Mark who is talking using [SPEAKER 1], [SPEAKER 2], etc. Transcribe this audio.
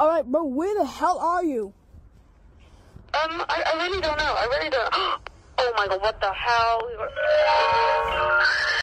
[SPEAKER 1] Alright, bro, where the hell are you?
[SPEAKER 2] I really don't know. Oh my god, what the hell?